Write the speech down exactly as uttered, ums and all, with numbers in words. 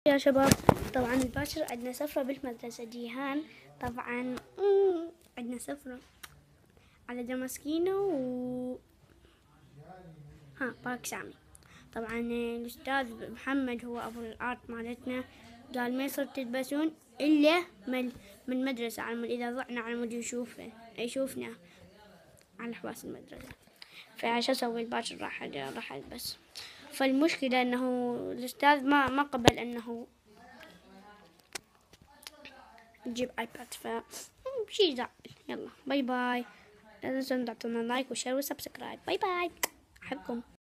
يا شباب، طبعا الباشر عندنا سفرة بالمدرسة. جيهان طبعا عندنا سفرة على دمسكينة و ها بارك سامي. طبعا الأستاذ محمد هو أبو الآرت مالتنا قال ما يصير تلبسون إلا من من المدرسة، على مود إذا ضعنا على مود يشوفنا يشوفنا على حواس المدرسة. فعش أسوي الباشر راح راح ألبس. فالمشكلة إنه الأستاذ ما ما قبل إنه نجيب ايباد، ف شي زعل. يلا باي باي، لا تنسون تعطونا لايك وشير وسبسكرايب. باي باي، احبكم.